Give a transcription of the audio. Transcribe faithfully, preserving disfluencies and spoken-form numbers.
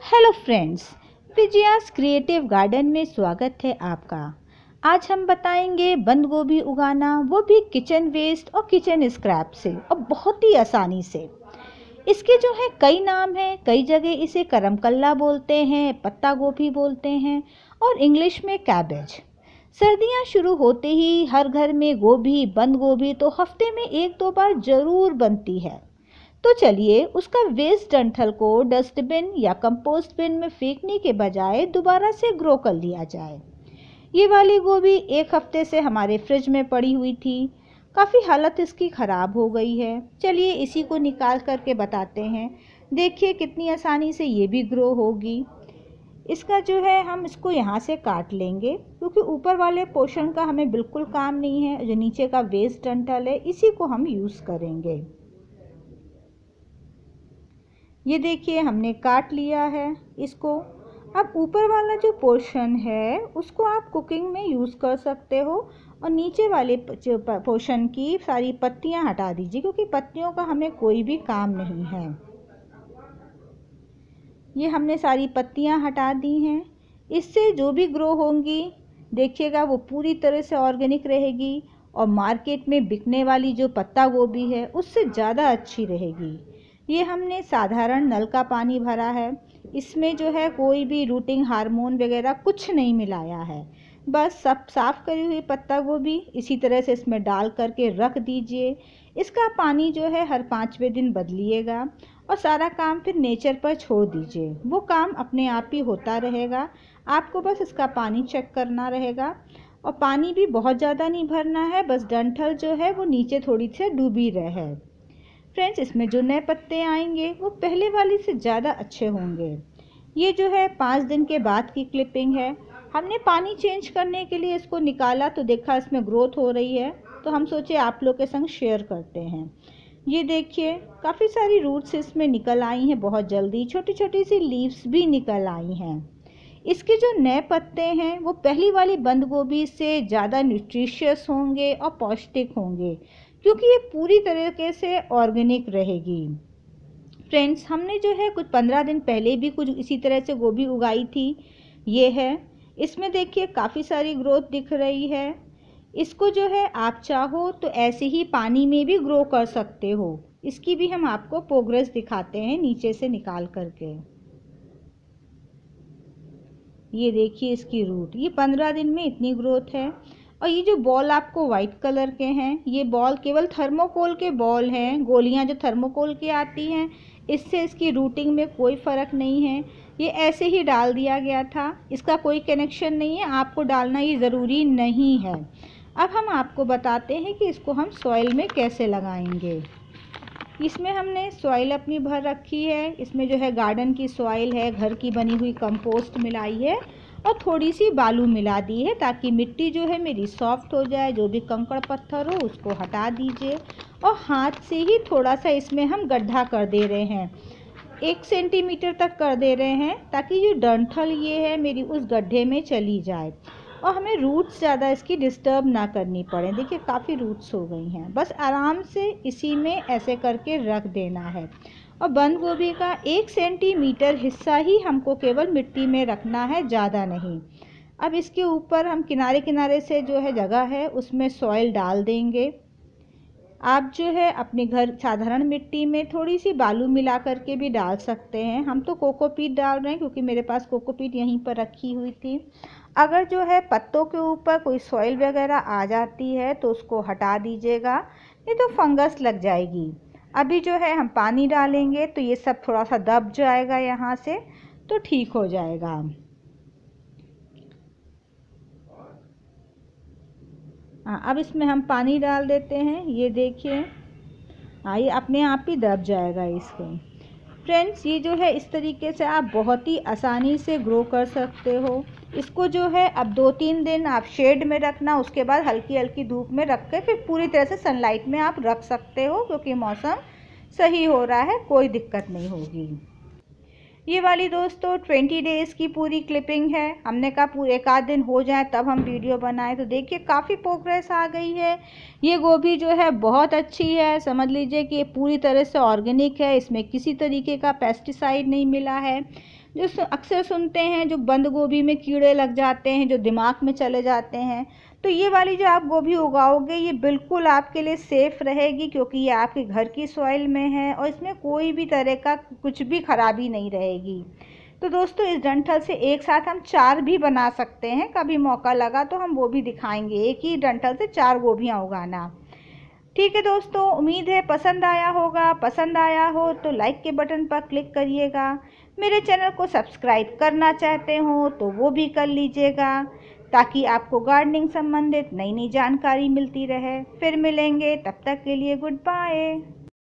Hello friends, Vijaya's creative garden में स्वागत है आपका। आज हम बताएंगे बंद गोभी उगाना, वो भी किचन वेस्ट और किचन स्क्रैप से, और बहुत ही आसानी से। इसके जो है कई नाम हैं, कई जगह इसे करमकल्ला बोलते हैं, पत्ता गोभी बोलते हैं और इंग्लिश में कैबेज। सर्दियां शुरू होते ही हर घर में गोभी, बंद गोभी तो हफ्ते में एक दो बार ज़रूर बनती है। तो चलिए उसका वेस्ट डंठल को डस्टबिन या कंपोस्ट बिन में फेंकने के बजाय दोबारा से ग्रो कर लिया जाए। ये वाली गोभी एक हफ्ते से हमारे फ्रिज में पड़ी हुई थी, काफ़ी हालत इसकी ख़राब हो गई है। चलिए इसी को निकाल करके बताते हैं। देखिए कितनी आसानी से ये भी ग्रो होगी। इसका जो है हम इसको यहाँ से काट लेंगे, क्योंकि ऊपर वाले पोर्शन का हमें बिल्कुल काम नहीं है। जो नीचे का वेस्ट डंठल है इसी को हम यूज़ करेंगे। ये देखिए हमने काट लिया है इसको। अब ऊपर वाला जो पोर्शन है उसको आप कुकिंग में यूज़ कर सकते हो, और नीचे वाले पोर्शन की सारी पत्तियां हटा दीजिए, क्योंकि पत्तियों का हमें कोई भी काम नहीं है। ये हमने सारी पत्तियां हटा दी हैं। इससे जो भी ग्रो होंगी देखिएगा वो पूरी तरह से ऑर्गेनिक रहेगी, और मार्केट में बिकने वाली जो पत्ता गोभी है उससे ज़्यादा अच्छी रहेगी। ये हमने साधारण नल का पानी भरा है, इसमें जो है कोई भी रूटिंग हार्मोन वगैरह कुछ नहीं मिलाया है। बस सब साफ़ करी हुई पत्ता गोभी इसी तरह से इसमें डाल करके रख दीजिए। इसका पानी जो है हर पाँचवें दिन बदलिएगा, और सारा काम फिर नेचर पर छोड़ दीजिए। वो काम अपने आप ही होता रहेगा, आपको बस इसका पानी चेक करना रहेगा। और पानी भी बहुत ज़्यादा नहीं भरना है, बस डंठल जो है वो नीचे थोड़ी सी डूबी रहे। फ्रेंड्स, इसमें जो नए पत्ते आएंगे वो पहले वाली से ज़्यादा अच्छे होंगे। ये जो है पाँच दिन के बाद की क्लिपिंग है। हमने पानी चेंज करने के लिए इसको निकाला तो देखा इसमें ग्रोथ हो रही है, तो हम सोचे आप लोग के संग शेयर करते हैं। ये देखिए काफ़ी सारी रूट्स इसमें निकल आई हैं, बहुत जल्दी छोटी छोटी सी लीव्स भी निकल आई हैं। इसके जो नए पत्ते हैं वो पहली वाली बंद गोभी से ज़्यादा न्यूट्रिशियस होंगे और पौष्टिक होंगे, क्योंकि ये पूरी तरीके से ऑर्गेनिक रहेगी। फ्रेंड्स, हमने जो है कुछ पंद्रह दिन पहले भी कुछ इसी तरह से गोभी उगाई थी। ये है, इसमें देखिए काफ़ी सारी ग्रोथ दिख रही है। इसको जो है आप चाहो तो ऐसे ही पानी में भी ग्रो कर सकते हो। इसकी भी हम आपको प्रोग्रेस दिखाते हैं नीचे से निकाल करके। ये देखिए इसकी रूट, ये पंद्रह दिन में इतनी ग्रोथ है। और ये जो बॉल आपको वाइट कलर के हैं, ये बॉल केवल थर्मोकोल के बॉल हैं। गोलियां जो थर्मोकोल की आती हैं, इससे इसकी रूटिंग में कोई फ़र्क नहीं है। ये ऐसे ही डाल दिया गया था, इसका कोई कनेक्शन नहीं है, आपको डालना ये ज़रूरी नहीं है। अब हम आपको बताते हैं कि इसको हम सॉइल में कैसे लगाएंगे। इसमें हमने सॉइल अपनी भर रखी है। इसमें जो है गार्डन की सॉइल है, घर की बनी हुई कंपोस्ट मिलाई है, और थोड़ी सी बालू मिला दी है, ताकि मिट्टी जो है मेरी सॉफ्ट हो जाए। जो भी कंकड़ पत्थर हो उसको हटा दीजिए, और हाथ से ही थोड़ा सा इसमें हम गड्ढा कर दे रहे हैं, एक सेंटीमीटर तक कर दे रहे हैं, ताकि जो डंठल ये है मेरी उस गड्ढे में चली जाए, और हमें रूट्स ज़्यादा इसकी डिस्टर्ब ना करनी पड़े। देखिए काफ़ी रूट्स हो गई हैं, बस आराम से इसी में ऐसे करके रख देना है। और बंद गोभी का एक सेंटीमीटर हिस्सा ही हमको केवल मिट्टी में रखना है, ज़्यादा नहीं। अब इसके ऊपर हम किनारे किनारे से जो है जगह है उसमें सॉइल डाल देंगे। आप जो है अपने घर साधारण मिट्टी में थोड़ी सी बालू मिला करके भी डाल सकते हैं। हम तो कोकोपीट डाल रहे हैं, क्योंकि मेरे पास कोकोपीट यहीं पर रखी हुई थी। अगर जो है पत्तों के ऊपर कोई सॉइल वगैरह आ जाती है तो उसको हटा दीजिएगा, नहीं तो फंगस लग जाएगी। अभी जो है हम पानी डालेंगे तो ये सब थोड़ा सा दब जाएगा यहाँ से, तो ठीक हो जाएगा। हाँ, अब इसमें हम पानी डाल देते हैं। ये देखिए हाँ, ये अपने आप ही दब जाएगा इसको। फ्रेंड्स, ये जो है इस तरीके से आप बहुत ही आसानी से ग्रो कर सकते हो। इसको जो है अब दो तीन दिन आप शेड में रखना, उसके बाद हल्की हल्की धूप में रख के फिर पूरी तरह से सनलाइट में आप रख सकते हो, क्योंकि मौसम सही हो रहा है, कोई दिक्कत नहीं होगी। ये वाली दोस्तों ट्वेंटी डेज़ की पूरी क्लिपिंग है। हमने कहा पूरे एक आध दिन हो जाए तब हम वीडियो बनाएं। तो देखिए काफ़ी प्रोग्रेस आ गई है। ये गोभी जो है बहुत अच्छी है, समझ लीजिए कि ये पूरी तरह से ऑर्गेनिक है, इसमें किसी तरीके का पेस्टिसाइड नहीं मिला है। जो अक्सर सुनते हैं जो बंद गोभी में कीड़े लग जाते हैं, जो दिमाग में चले जाते हैं, तो ये वाली जो आप गोभी उगाओगे ये बिल्कुल आपके लिए सेफ़ रहेगी, क्योंकि ये आपके घर की सॉइल में है और इसमें कोई भी तरह का कुछ भी खराबी नहीं रहेगी। तो दोस्तों इस डंठल से एक साथ हम चार भी बना सकते हैं, कभी मौका लगा तो हम वो भी दिखाएंगे, एक ही डंठल से चार गोभियाँ उगाना। ठीक है दोस्तों, उम्मीद है पसंद आया होगा। पसंद आया हो तो लाइक के बटन पर क्लिक करिएगा। मेरे चैनल को सब्सक्राइब करना चाहते हो तो वो भी कर लीजिएगा, ताकि आपको गार्डनिंग संबंधित नई नई जानकारी मिलती रहे। फिर मिलेंगे, तब तक के लिए गुड बाय।